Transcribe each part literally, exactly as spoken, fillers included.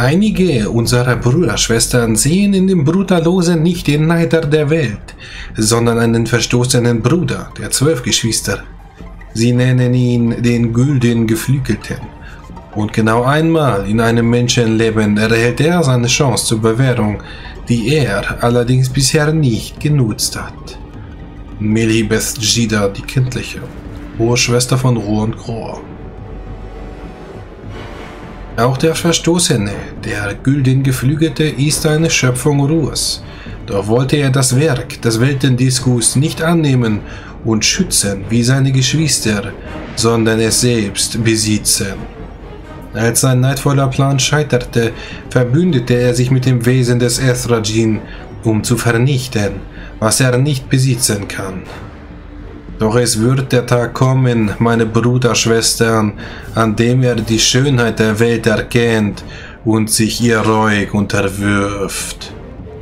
Einige unserer Bruderschwestern sehen in dem Bruderlosen nicht den Neider der Welt, sondern einen verstoßenen Bruder der zwölf Geschwister. Sie nennen ihn den Gülden Geflügelten. Und genau einmal in einem Menschenleben erhält er seine Chance zur Bewährung, die er allerdings bisher nicht genutzt hat. Melibeth Jida, die Kindliche, hohe Schwester von Ruhr und Gror. Auch der Verstoßene, der Gülden Geflügelte, ist eine Schöpfung Ruhrs. Doch wollte er das Werk des Weltendiskus nicht annehmen und schützen wie seine Geschwister, sondern es selbst besitzen. Als sein neidvoller Plan scheiterte, verbündete er sich mit dem Wesen des Ethrajin, um zu vernichten, was er nicht besitzen kann. Doch es wird der Tag kommen, meine Bruderschwestern, an dem er die Schönheit der Welt erkennt und sich ihr ruhig unterwirft.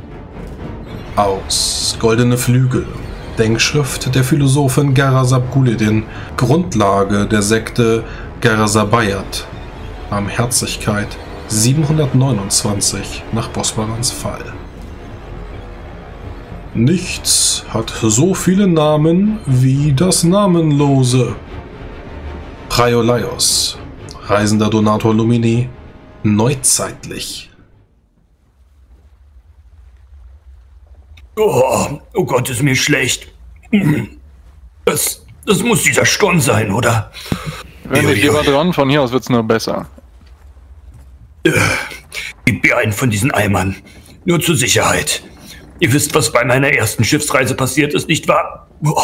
Aus Goldene Flügel, Denkschrift der Philosophin Garazab Gulidin, Grundlage der Sekte Garazabayat. Barmherzigkeit siebenhundertneunundzwanzig nach Bosbarans Fall. Nichts hat so viele Namen wie das Namenlose. Praiolaios, reisender Donator Lumini, neuzeitlich. Oh, oh Gott, ist mir schlecht. Das, das muss dieser Sturm sein, oder? Wenn ich lieber dran, von hier aus wird's nur besser. Gib mir einen von diesen Eimern. Nur zur Sicherheit. Ihr wisst, was bei meiner ersten Schiffsreise passiert ist, nicht wahr? Boah.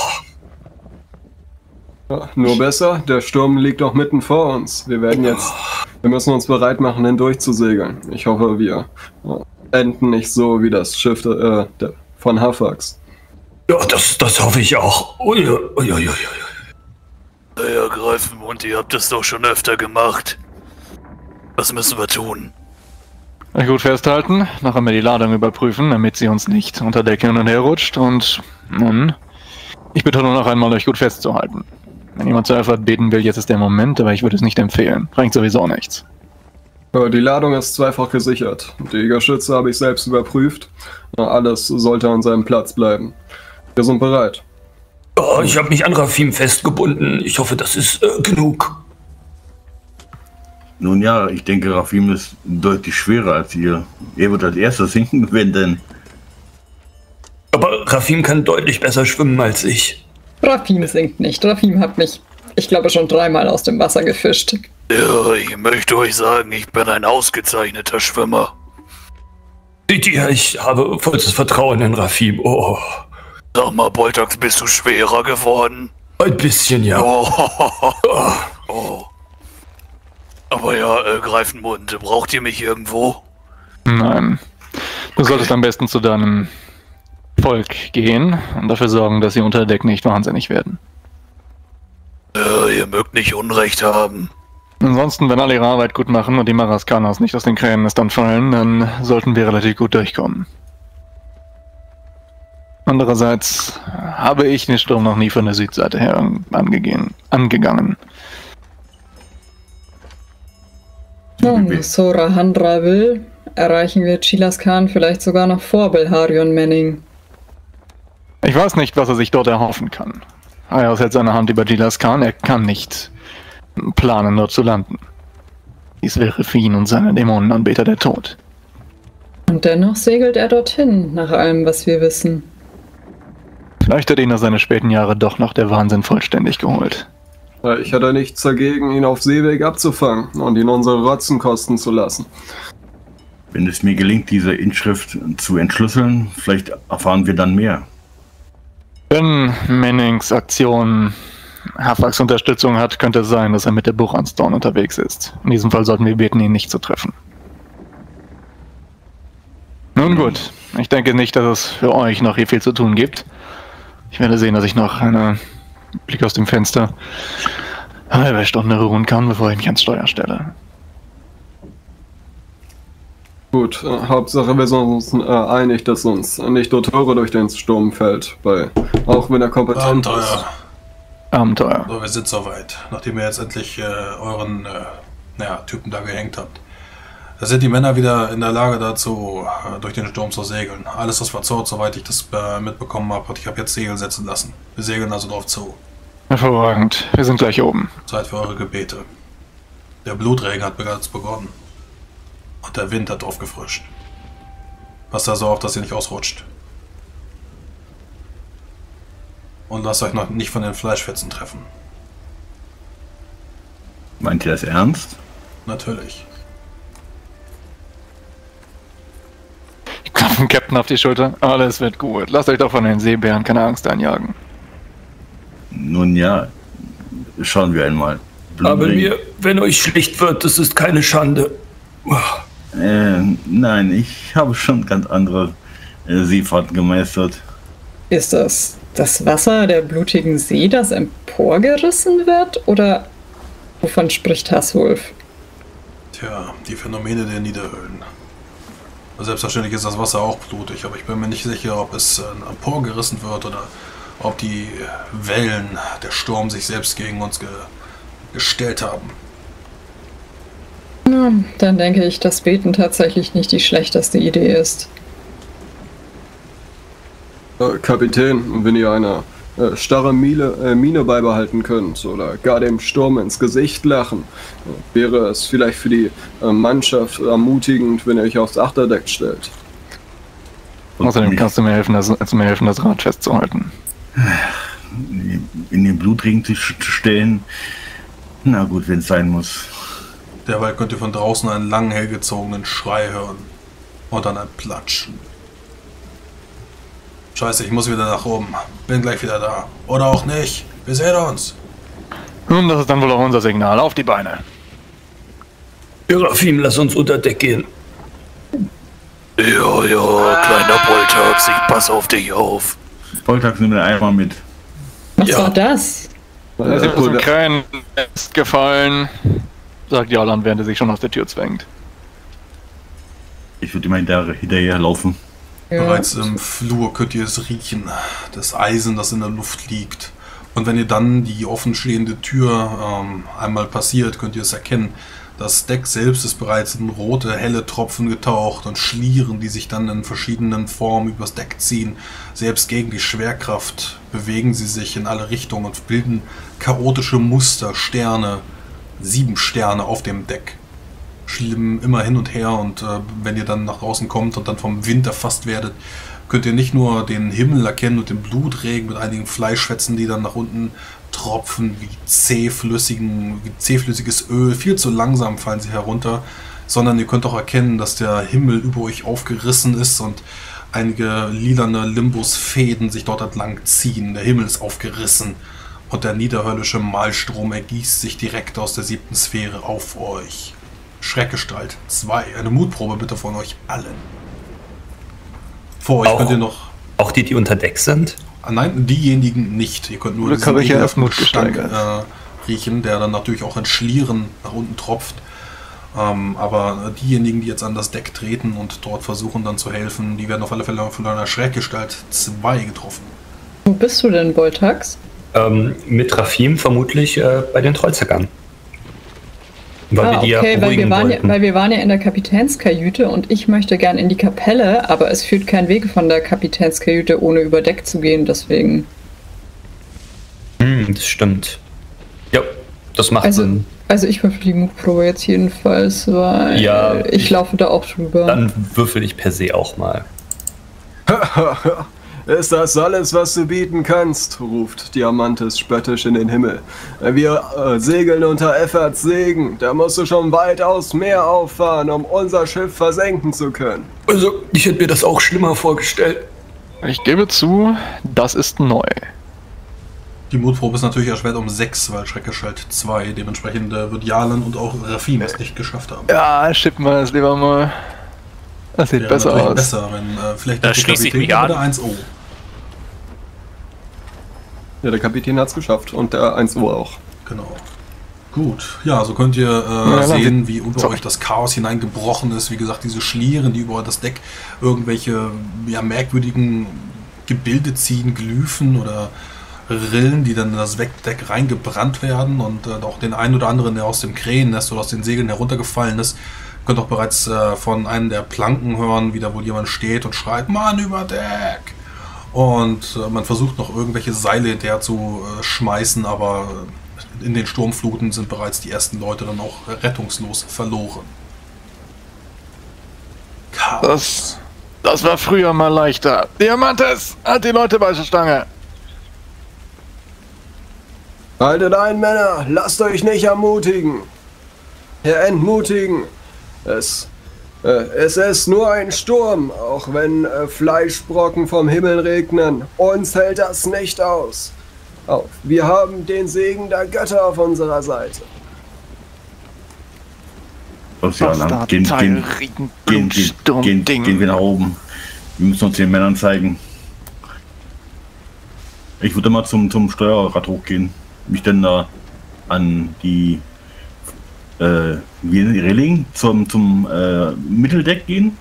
Ja, nur besser, der Sturm liegt auch mitten vor uns. Wir werden jetzt, wir müssen uns bereit machen, hindurch zu segeln. Ich hoffe, wir enden nicht so wie das Schiff äh, der, von Hafax. Ja, das, das hoffe ich auch. Ui, ui, ui, ui. Naja, Greifenmund, ihr habt es doch schon öfter gemacht. Was müssen wir tun? Gut festhalten, nachher mal die Ladung überprüfen, damit sie uns nicht unter Deck hin und her rutscht und nun, ich bitte nur noch einmal, euch gut festzuhalten. Wenn jemand zur Erfahrt beten will, jetzt ist der Moment, aber ich würde es nicht empfehlen. Bringt sowieso nichts. Die Ladung ist zweifach gesichert. Die Geschütze habe ich selbst überprüft. Alles sollte an seinem Platz bleiben. Wir sind bereit. Oh, ich habe mich an Rafim festgebunden. Ich hoffe, das ist äh, genug. Nun ja, ich denke, Rafim ist deutlich schwerer als ihr. Er wird als erstes sinken, wenn denn. Aber Rafim kann deutlich besser schwimmen als ich. Rafim sinkt nicht. Rafim hat mich, ich glaube, schon dreimal aus dem Wasser gefischt. Ja, ich möchte euch sagen, ich bin ein ausgezeichneter Schwimmer. Seht ihr, ich habe vollstes Vertrauen in Rafim. Oh. Sag mal, Boltax, bist du schwerer geworden? Ein bisschen, ja. Oh. Oh. Aber ja, äh, Greifenmund, braucht ihr mich irgendwo? Nein. Du okay. solltest am besten zu deinem Volk gehen und dafür sorgen, dass sie unter Deck nicht wahnsinnig werden. Äh, ihr mögt nicht Unrecht haben. Ansonsten, wenn alle ihre Arbeit gut machen und die Maraskanas nicht aus den Kränennestern fallen, dann sollten wir relativ gut durchkommen. Andererseits habe ich den Sturm noch nie von der Südseite her angegehen, angegangen. Wenn Sora Handra will, erreichen wir Chilas Khan vielleicht sogar noch vor Belharion Manning. Ich weiß nicht, was er sich dort erhoffen kann. Ayers hält seine Hand über Chilas Khan, er kann nicht planen, dort zu landen. Dies wäre für ihn und seine Dämonenanbeter der Tod. Und dennoch segelt er dorthin, nach allem, was wir wissen. Vielleicht hat ihn nach seine späten Jahre doch noch der Wahnsinn vollständig geholt. Ich hatte nichts dagegen, ihn auf Seeweg abzufangen und ihn unsere Rotzen kosten zu lassen. Wenn es mir gelingt, diese Inschrift zu entschlüsseln, vielleicht erfahren wir dann mehr. Wenn Mannings Aktion Hafax Unterstützung hat, könnte es sein, dass er mit der Buchanstorn unterwegs ist. In diesem Fall sollten wir beten, ihn nicht zu treffen. Nun gut, ich denke nicht, dass es für euch noch hier viel zu tun gibt. Ich werde sehen, dass ich noch einen Blick aus dem Fenster eine halbe Stunde ruhen kann, bevor ich mich ans Steuer stelle. Gut, äh, Hauptsache wir sind uns äh, einig, dass uns nicht Dottore durch den Sturm fällt, weil auch wenn er kompetent Abenteuer. ist. Abenteuer. So, wir sind soweit. Nachdem ihr jetzt endlich äh, euren äh, naja, Typen da gehängt habt. Da sind die Männer wieder in der Lage dazu, durch den Sturm zu segeln. Alles ist verzorrt, soweit ich das äh, mitbekommen habe. Und ich habe jetzt Segel setzen lassen. Wir segeln also drauf zu. Hervorragend. Wir sind gleich oben. Zeit für eure Gebete. Der Blutregen hat bereits begonnen. Und der Wind hat aufgefrischt. Passt also auf, dass ihr nicht ausrutscht. Und lasst euch noch nicht von den Fleischfetzen treffen. Meint ihr das ernst? Natürlich. Ich klopfe dem Captain auf die Schulter. Alles wird gut. Lasst euch doch von den Seebären keine Angst einjagen. Nun ja, schauen wir einmal. Aber Blutring. mir, wenn euch schlecht wird, das ist keine Schande. Äh, nein, ich habe schon ganz andere äh, Seefahrten gemeistert. Ist das das Wasser der blutigen See, das emporgerissen wird? Oder wovon spricht Hasswolf? Tja, die Phänomene der Niederhöhlen. Selbstverständlich ist das Wasser auch blutig, aber ich bin mir nicht sicher, ob es äh, emporgerissen wird oder ob die Wellen, der Sturm sich selbst gegen uns ge gestellt haben. Ja, dann denke ich, dass Beten tatsächlich nicht die schlechteste Idee ist. Äh, Kapitän, wenn ihr eine äh, starre Miene, äh, Miene beibehalten könnt oder gar dem Sturm ins Gesicht lachen, äh, wäre es vielleicht für die äh, Mannschaft ermutigend, wenn ihr euch aufs Achterdeck stellt. Und Außerdem nicht kannst du mir helfen, das, kannst du mir helfen, das Rad festzuhalten. in den Blutring zu stellen. Na gut, wenn es sein muss. Derweil könnt ihr von draußen einen langen, hellgezogenen Schrei hören. Und dann ein Platschen. Scheiße, ich muss wieder nach oben. Bin gleich wieder da. Oder auch nicht. Wir sehen uns. Und das ist dann wohl auch unser Signal. Auf die Beine. Serafim, lass uns unter Deck gehen. Ja, ja, kleiner Boltax, ich pass auf dich auf. Volltags nimm mir einmal mit. Was Ja. war das? Es Äh, ist ein oder- Krähen Nest gefallen, sagt Jalan, während er sich schon aus der Tür zwängt. Ich würde immer hinterher, hinterher laufen. Ja. Bereits im Flur könnt ihr es riechen. Das Eisen, das in der Luft liegt. Und wenn ihr dann die offenstehende Tür ähm, einmal passiert, könnt ihr es erkennen. Das Deck selbst ist bereits in rote, helle Tropfen getaucht und Schlieren, die sich dann in verschiedenen Formen übers Deck ziehen. Selbst gegen die Schwerkraft bewegen sie sich in alle Richtungen und bilden chaotische Muster, Sterne, sieben Sterne auf dem Deck. Schlimm immer hin und her und äh, wenn ihr dann nach draußen kommt und dann vom Wind erfasst werdet, könnt ihr nicht nur den Himmel erkennen und den Blutregen mit einigen Fleischfetzen, die dann nach unten tropfen, wie zähflüssigen, wie zähflüssiges Öl, viel zu langsam fallen sie herunter, sondern ihr könnt auch erkennen, dass der Himmel über euch aufgerissen ist und einige lilane Limbusfäden sich dort entlang ziehen. Der Himmel ist aufgerissen und der niederhöllische Malstrom ergießt sich direkt aus der siebten Sphäre auf euch. Schreckgestalt zwei. Eine Mutprobe bitte von euch allen. Vor euch Auch- könnt ihr noch... Auch die, die unter Deck sind? Ah, nein, diejenigen nicht. Ihr könnt nur Glück habe ich ja erst Mut Gestank gesteigert. äh, riechen, der dann natürlich auch in Schlieren nach unten tropft. Ähm, aber diejenigen, die jetzt an das Deck treten und dort versuchen dann zu helfen, die werden auf alle Fälle von einer Schreckgestalt zwei getroffen. Wo bist du denn, Boltax? Ähm, mit Rafim vermutlich äh, bei den Trollzackern. Weil Ah, wir die ja okay, weil beruhigen wir, waren ja, wollten. weil wir waren ja in der Kapitänskajüte und ich möchte gern in die Kapelle, aber es führt kein Weg von der Kapitänskajüte, ohne über Deck zu gehen, deswegen. Hm, das stimmt. Ja, das macht Also, Sinn. also ich würfel die Mutprobe jetzt jedenfalls, weil Ja, ich, ich- laufe da auch drüber. Dann würfel ich per se auch mal. Ist das alles, was du bieten kannst? Ruft Diamantes spöttisch in den Himmel. Wir äh, segeln unter Efforts Segen. Da musst du schon weitaus mehr auffahren, um unser Schiff versenken zu können. Also, ich hätte mir das auch schlimmer vorgestellt. Ich gebe zu, das ist neu. Die Mutprobe ist natürlich erschwert um sechs, weil Schreckgestalt zwei, dementsprechend äh, wird Jalen und auch Rafim es nicht geschafft haben. Ja, schippen wir es lieber mal. Das sieht Wäre besser natürlich aus. besser, wenn äh, vielleicht Da noch die schließe ich Kapitän mich an. oder eins O. Ja, der Kapitän hat's geschafft und der eins Uhr auch. Genau. Gut, ja, so könnt ihr äh, dann sehen, wir- wie über Sorry. euch das Chaos hineingebrochen ist. Wie gesagt, diese Schlieren, die über das Deck irgendwelche ja, merkwürdigen Gebilde ziehen, Glyphen oder Rillen, die dann in das Deck reingebrannt werden und äh, auch den einen oder anderen, der aus dem Krähennest oder aus den Segeln heruntergefallen ist, könnt auch bereits äh, von einem der Planken hören, wie da wohl jemand steht und schreit, Mann über Deck! Und äh, man versucht noch irgendwelche Seile hinterher zu äh, schmeißen, aber in den Sturmfluten sind bereits die ersten Leute dann auch rettungslos verloren. Chaos. Das, das war früher mal leichter. Diamantes, halt die Leute bei der Stange. Haltet ein, Männer! Lasst euch nicht ermutigen! Entmutigen! Es, äh, es ist nur ein Sturm, auch wenn äh, Fleischbrocken vom Himmel regnen. Uns hält das nicht aus. Auf, wir haben den Segen der Götter auf unserer Seite. Los, ja, dann gehen, gehen, gehen, gehen, gehen, gehen wir nach oben. Wir müssen uns den Männern zeigen. Ich würde mal zum, zum Steuerrad hochgehen. Mich dann da an die äh, wie die Reling zum, zum äh, Mitteldeck gehen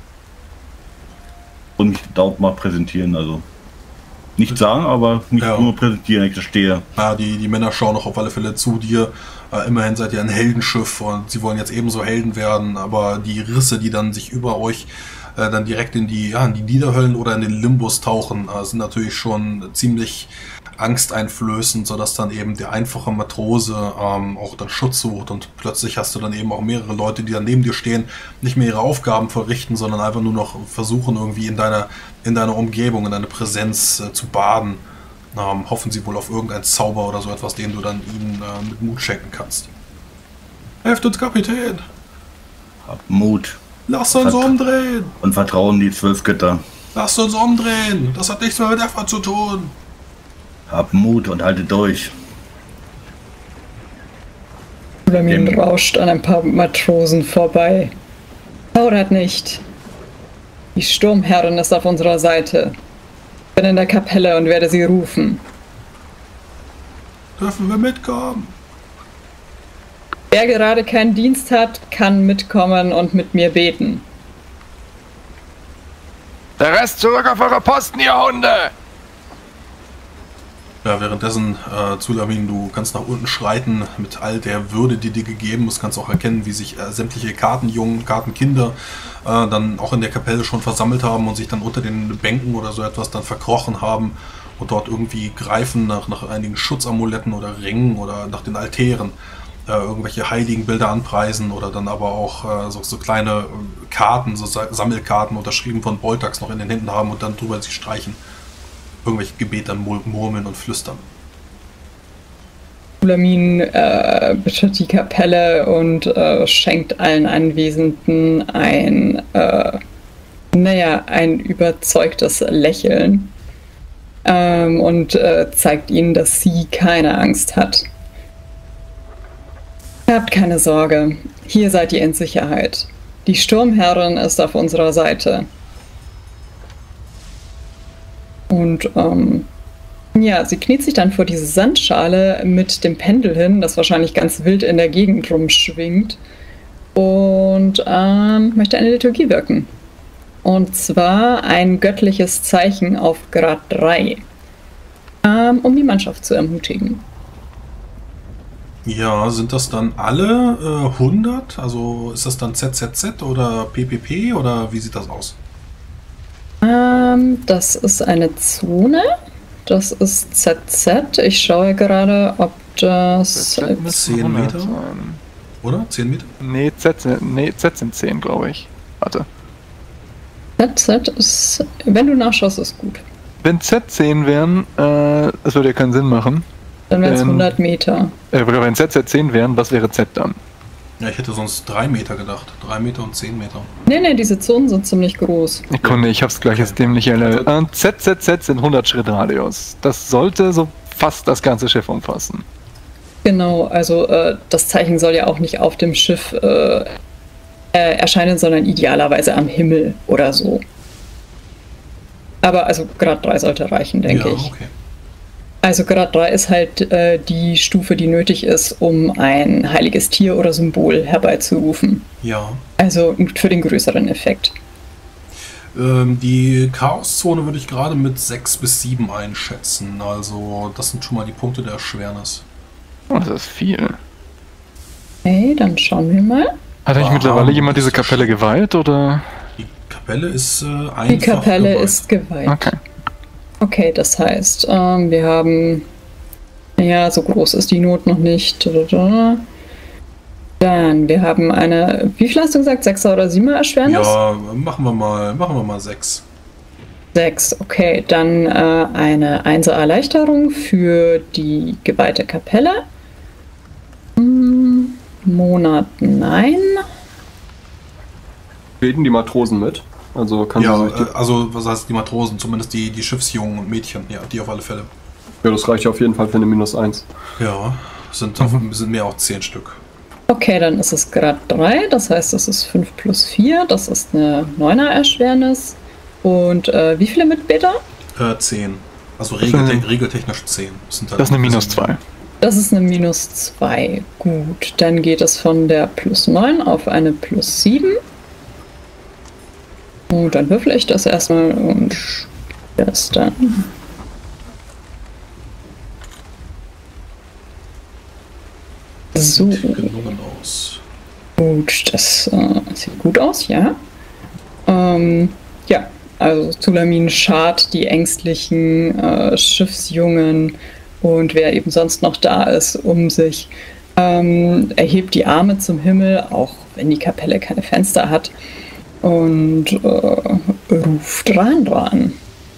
und mich dort mal präsentieren. Also nicht sagen, aber mich ja. nur präsentieren, ich da stehe. Ja, die, die Männer schauen auch auf alle Fälle zu dir. Äh, immerhin seid ihr ein Heldenschiff und sie wollen jetzt ebenso Helden werden, aber die Risse, die dann sich über euch äh, dann direkt in die, ja, in die Niederhöllen oder in den Limbus tauchen, äh, sind natürlich schon ziemlich angsteinflößend, sodass dann eben der einfache Matrose ähm, auch dann Schutz sucht und plötzlich hast du dann eben auch mehrere Leute, die dann neben dir stehen, nicht mehr ihre Aufgaben verrichten, sondern einfach nur noch versuchen, irgendwie in deiner, in deiner Umgebung, in deiner Präsenz äh, zu baden. Ähm, hoffen sie wohl auf irgendeinen Zauber oder so etwas, den du dann ihnen äh, mit Mut schenken kannst. Helft uns, Kapitän! Hab Mut. Lass uns Vert umdrehen! Und vertrauen die zwölf Götter. Lasst uns umdrehen! Das hat nichts mehr mit Effort zu tun! Hab Mut und halte durch. Ulamin rauscht an ein paar Matrosen vorbei. Zaudert nicht. Die Sturmherrin ist auf unserer Seite. Ich bin in der Kapelle und werde sie rufen. Dürfen wir mitkommen? Wer gerade keinen Dienst hat, kann mitkommen und mit mir beten. Der Rest zurück auf eure Posten, ihr Hunde! Ja, währenddessen, äh, Zulamin, du kannst nach unten schreiten mit all der Würde, die dir gegeben ist. Kannst auch erkennen, wie sich äh, sämtliche Kartenjungen, Kartenkinder äh, dann auch in der Kapelle schon versammelt haben und sich dann unter den Bänken oder so etwas dann verkrochen haben und dort irgendwie greifen nach, nach einigen Schutzamuletten oder Ringen oder nach den Altären, äh, irgendwelche heiligen Bilder anpreisen oder dann aber auch äh, so, so kleine Karten, so Sammelkarten unterschrieben von Boltax noch in den Händen haben und dann drüber sich streichen. Irgendwelche Gebete murmeln und flüstern. Ulamin äh, betritt die Kapelle und äh, schenkt allen Anwesenden ein, äh, naja, ein überzeugtes Lächeln ähm, und äh, zeigt ihnen, dass sie keine Angst hat. Habt keine Sorge, hier seid ihr in Sicherheit. Die Sturmherrin ist auf unserer Seite. Und ähm, ja, sie kniet sich dann vor diese Sandschale mit dem Pendel hin, das wahrscheinlich ganz wild in der Gegend rumschwingt, und ähm, möchte eine Liturgie wirken. Und zwar ein göttliches Zeichen auf Grad drei, ähm, um die Mannschaft zu ermutigen. Ja, sind das dann alle äh, hundert? Also ist das dann Z Z Z oder P P P oder wie sieht das aus? Ähm, das ist eine Zone. Das ist Z Z. Ich schaue gerade, ob das zehn Meter sein. Oder? zehn Meter? Nee, Z, nee, Z sind zehn, glaube ich. Warte. Z Z ist, wenn du nachschaust, ist gut. Wenn Z zehn wären, äh, das würde ja keinen Sinn machen. Dann wären es hundert Meter. Äh, wenn Z Z zehn wären, was wäre Z dann? Ja, ich hätte sonst drei Meter gedacht. drei Meter und zehn Meter. Nee, nee, diese Zonen sind ziemlich groß. Sekunde, ich hab's gleich als dämliche Level. Äh, Z Z Z sind hundert Schritt Radius. Das sollte so fast das ganze Schiff umfassen. Genau, also äh, das Zeichen soll ja auch nicht auf dem Schiff äh, äh, erscheinen, sondern idealerweise am Himmel oder so. Aber also Grad drei sollte reichen, denke ja, ich. Okay. Also Grad drei ist halt äh, die Stufe, die nötig ist, um ein heiliges Tier oder Symbol herbeizurufen. Ja. Also für den größeren Effekt. Ähm, die Chaoszone würde ich gerade mit sechs bis sieben einschätzen. Also das sind schon mal die Punkte der Erschwernis. Oh, das ist viel. Okay, dann schauen wir mal. Hat eigentlich Wow, mittlerweile jemand das diese ist ja Kapelle schön. geweiht, oder? Die Kapelle ist äh, einfach Die Kapelle geweiht. ist geweiht. Okay. Okay, das heißt, ähm, wir haben. Ja, so groß ist die Not noch nicht. Dann, wir haben eine. Wie viel hast du gesagt? Sechser oder Siebener Erschwernis? Ja, machen wir mal, machen wir mal sechs. Sechs, okay. Dann äh, eine Einser Erleichterung für die geweihte Kapelle. Hm, Monat, nein. Beten die Matrosen mit? Also kann Ja, sie sich die, äh, also was heißt die Matrosen, zumindest die, die Schiffsjungen und Mädchen, ja, die auf alle Fälle. ja, das reicht ja auf jeden Fall für eine minus eins. Ja, sind, auf, sind mehr auch zehn Stück. Okay, dann ist es Grad drei, das heißt, das ist fünf plus vier, das ist eine Neuner Erschwernis. Und äh, wie viele Mitbeter? Äh, zehn. Also regelte regeltechnisch zehn. Das, sind halt Das ist eine ein minus bisschen- zwei. Das ist eine minus zwei. Gut, dann geht es von der plus neun auf eine plus sieben. Und dann würfel ich das erstmal und spiele das dann. So, Sieht gelungen aus. gut, das äh, sieht gut aus, ja. Ähm, ja, also Zulamin schart die ängstlichen äh, Schiffsjungen und wer eben sonst noch da ist, um sich. Ähm, erhebt die Arme zum Himmel, auch wenn die Kapelle keine Fenster hat, und äh, ruft Randra an.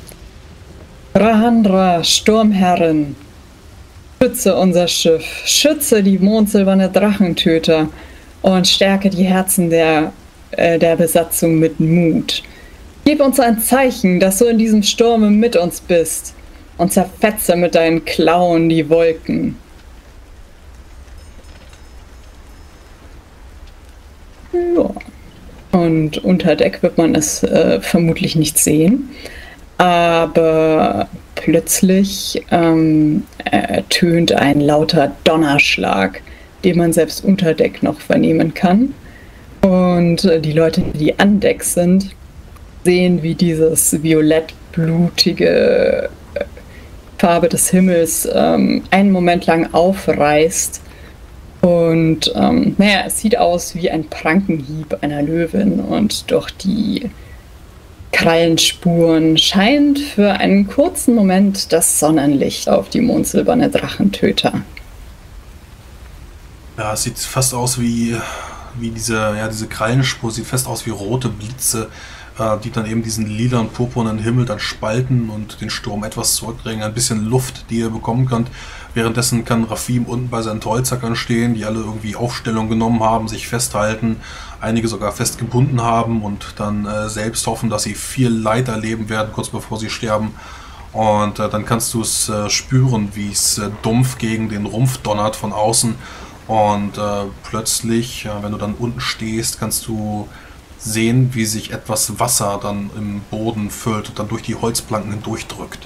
Randra, Sturmherrin, schütze unser Schiff, schütze die mondsilberne Drachentöter und stärke die Herzen der, äh, der Besatzung mit Mut. Gib uns ein Zeichen, dass du in diesem Sturme mit uns bist, und zerfetze mit deinen Klauen die Wolken. Ja. Und unter Deck wird man es äh, vermutlich nicht sehen. Aber plötzlich ähm, ertönt ein lauter Donnerschlag, den man selbst unter Deck noch vernehmen kann. Und äh, die Leute, die an Deck sind, sehen, wie dieses violettblutige äh, Farbe des Himmels ähm, einen Moment lang aufreißt. Und ähm, naja, es sieht aus wie ein Prankenhieb einer Löwin, und durch die Krallenspuren scheint für einen kurzen Moment das Sonnenlicht auf die mondsilberne Drachentöter. Ja, es sieht fast aus wie, wie diese, ja, diese Krallenspur, sieht fast aus wie rote Blitze, äh, die dann eben diesen lila und purpurnen Himmel dann spalten und den Sturm etwas zurückdrängen. Ein bisschen Luft, die ihr bekommen könnt. Währenddessen kann Rafim unten bei seinen Tollzackern stehen, die alle irgendwie Aufstellung genommen haben, sich festhalten, einige sogar festgebunden haben und dann äh, selbst hoffen, dass sie viel Leid erleben werden, kurz bevor sie sterben. Und äh, dann kannst du es äh, spüren, wie es äh, dumpf gegen den Rumpf donnert von außen. Und äh, plötzlich, äh, wenn du dann unten stehst, kannst du sehen, wie sich etwas Wasser dann im Boden füllt und dann durch die Holzplanken hindurchdrückt.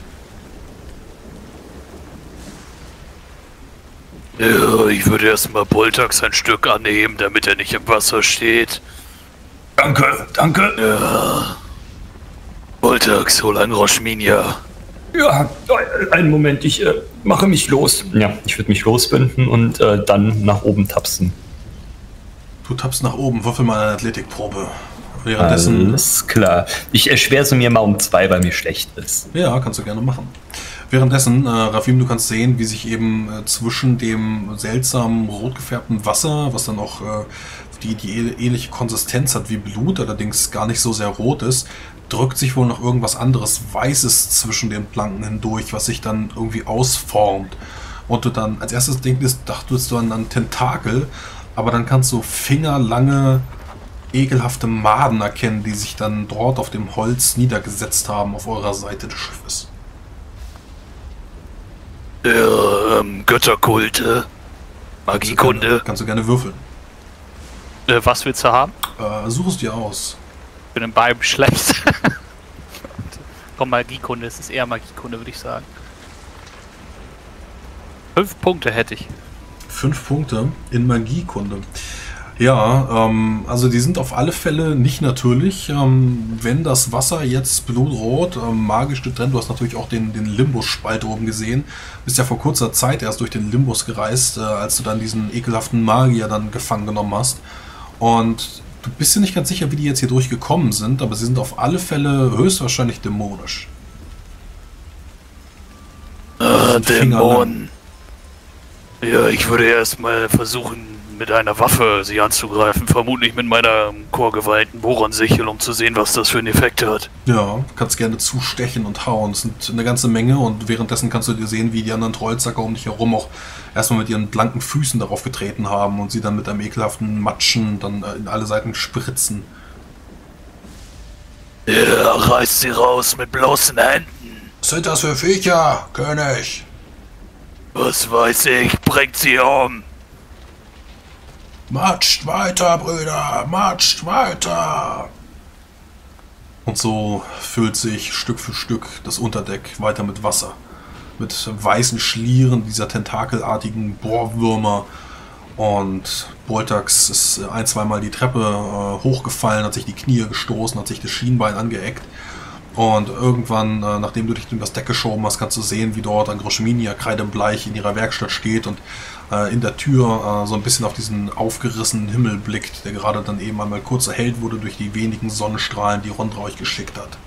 Ja, ich würde erstmal Boltax ein Stück anheben, damit er nicht im Wasser steht. Danke, danke. Ja. Boltax, hol ein Roshminia. Ja, einen Moment, ich äh, mache mich los. Ja, ich würde mich losbinden und äh, dann nach oben tapsen. Du tappst nach oben, würfel mal eine Athletikprobe. Währenddessen. Alles klar. Ich erschwere sie mir mal um zwei, weil mir schlecht ist. Ja, kannst du gerne machen. Währenddessen, äh, Rafim, du kannst sehen, wie sich eben äh, zwischen dem seltsamen rot gefärbten Wasser, was dann auch äh, die, die ähnliche Konsistenz hat wie Blut, allerdings gar nicht so sehr rot ist, drückt sich wohl noch irgendwas anderes Weißes zwischen den Planken hindurch, was sich dann irgendwie ausformt. Und du dann als erstes denkst, dachtest du an einen Tentakel, aber dann kannst du fingerlange, ekelhafte Maden erkennen, die sich dann dort auf dem Holz niedergesetzt haben auf eurer Seite des Schiffes. Ja, ähm, Götterkulte. Magiekunde. Kannst, kannst du gerne würfeln. Äh, was willst du haben? Äh, such es dir aus. Ich bin in beidem schlecht. Komm, Magiekunde, es ist eher Magiekunde, würde ich sagen. Fünf Punkte hätte ich. Fünf Punkte in Magiekunde. Ja, ähm, also die sind auf alle Fälle nicht natürlich. Ähm, wenn das Wasser jetzt blutrot, ähm, magisch getrennt, du hast natürlich auch den, den Limbus-Spalt oben gesehen, bist ja vor kurzer Zeit erst durch den Limbus gereist, äh, als du dann diesen ekelhaften Magier dann gefangen genommen hast. Und du bist dir nicht ganz sicher, wie die jetzt hier durchgekommen sind, aber sie sind auf alle Fälle höchstwahrscheinlich dämonisch. Ah, Dämonen. Ja, ich würde erstmal versuchen, mit einer Waffe sie anzugreifen. Vermutlich mit meiner chorgeweihten Bohransichel, um zu sehen, was das für einen Effekt hat. Ja, kannst gerne zustechen und hauen. Es sind eine ganze Menge und währenddessen kannst du dir sehen, wie die anderen Trollzacker um dich herum auch erstmal mit ihren blanken Füßen darauf getreten haben und sie dann mit einem ekelhaften Matschen dann in alle Seiten spritzen. Ja, reißt sie raus mit bloßen Händen. Was sind das für Viecher, König? Was weiß ich, bringt sie um. Matscht weiter, Brüder, matscht weiter! Und so füllt sich Stück für Stück das Unterdeck weiter mit Wasser. Mit weißen Schlieren dieser tentakelartigen Bohrwürmer. Und Boltax ist ein-, zweimal die Treppe äh, hochgefallen, hat sich die Knie gestoßen, hat sich das Schienbein angeeckt. Und irgendwann, äh, nachdem du dich durch das Deck geschoben hast, kannst du sehen, wie dort Angroschminia kreidebleich in ihrer Werkstatt steht und äh, in der Tür äh, so ein bisschen auf diesen aufgerissenen Himmel blickt, der gerade dann eben einmal kurz erhellt wurde durch die wenigen Sonnenstrahlen, die Rondra euch geschickt hat.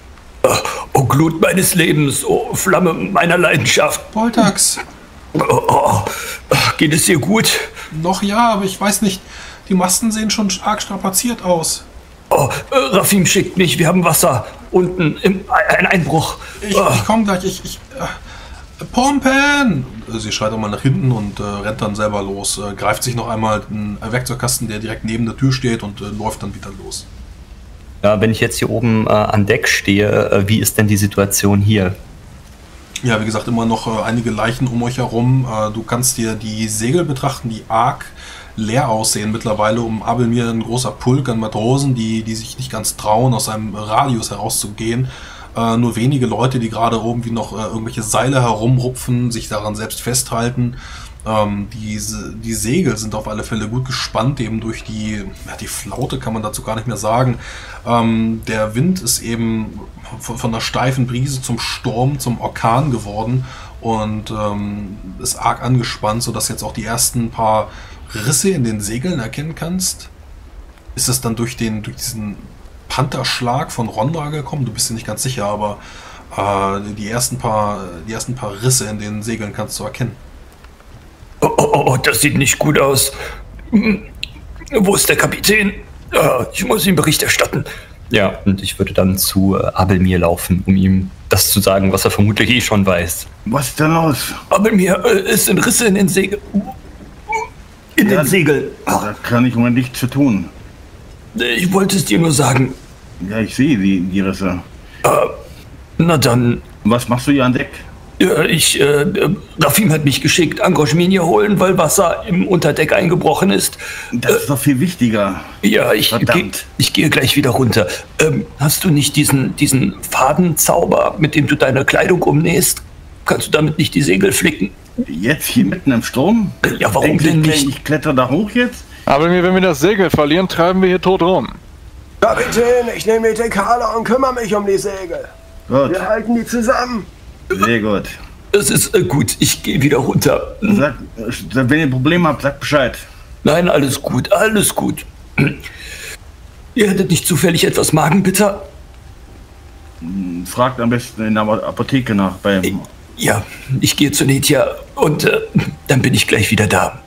Oh Glut meines Lebens, oh Flamme meiner Leidenschaft. Boltax! Oh, oh, geht es dir gut? Noch ja, aber ich weiß nicht, die Masten sehen schon arg strapaziert aus. Oh, äh, Rafim schickt mich, wir haben Wasser. Unten, im, ein Einbruch. Ich, oh. ich komme gleich, ich... ich äh, Pompen! Sie schreit auch mal nach hinten und äh, rennt dann selber los. Äh, greift sich noch einmal einen Werkzeugkasten, der direkt neben der Tür steht und äh, läuft dann wieder los. Ja, wenn ich jetzt hier oben äh, an Deck stehe, äh, wie ist denn die Situation hier? Ja, wie gesagt, immer noch äh, einige Leichen um euch herum. Äh, du kannst dir die Segel betrachten, die arg leer aussehen mittlerweile. Um Abelmir ein großer Pulk an Matrosen, die, die sich nicht ganz trauen, aus einem Radius herauszugehen. Äh, nur wenige Leute, die gerade oben wie noch äh, irgendwelche Seile herumrupfen, sich daran selbst festhalten. Ähm, die, die Segel sind auf alle Fälle gut gespannt, eben durch die, ja, die Flaute kann man dazu gar nicht mehr sagen. Ähm, der Wind ist eben von, von einer steifen Brise zum Sturm, zum Orkan geworden und ähm, ist arg angespannt, sodass jetzt auch die ersten paar Risse in den Segeln erkennen kannst. Ist es dann durch, den, durch diesen Pantherschlag von Rondra gekommen? Du bist dir nicht ganz sicher, aber äh, die, ersten paar, die ersten paar Risse in den Segeln kannst du erkennen. Oh, oh, oh, das sieht nicht gut aus. Wo ist der Kapitän? Ich muss ihm Bericht erstatten. Ja, und ich würde dann zu äh, Abelmir laufen, um ihm das zu sagen, was er vermutlich eh schon weiß. Was ist denn los? Abelmir, äh, es sind Risse in den Segeln. In Ja, den Segeln. Da kann ich im Moment nichts zu tun. Ich wollte es dir nur sagen. Ja, ich sehe die, die Risse. Äh, na dann. Was machst du hier an Deck? Ja, ich, äh, Rafim hat mich geschickt, Angroschminia holen, weil Wasser im Unterdeck eingebrochen ist. Das äh, ist doch viel wichtiger. Ja, ich, geh, ich gehe gleich wieder runter. Ähm, hast du nicht diesen, diesen Fadenzauber, mit dem du deine Kleidung umnähst? Kannst du damit nicht die Segel flicken? Jetzt hier mitten im Sturm? Ja, warum Denkst denn du, nicht? Ich kletter da hoch jetzt? Aber wenn wir das Segel verlieren, treiben wir hier tot rum. Kapitän, ich nehme die Tekale und kümmere mich um die Segel. Gut, Wir halten die zusammen. sehr gut. Das ist äh, gut, ich gehe wieder runter. Sag, äh, wenn ihr Probleme habt, sagt Bescheid. Nein, alles gut, alles gut. Ihr hättet nicht zufällig etwas Magenbitter? Fragt am besten in der Apotheke nach. Beim Ja, ich gehe zu Netja und äh, dann bin ich gleich wieder da.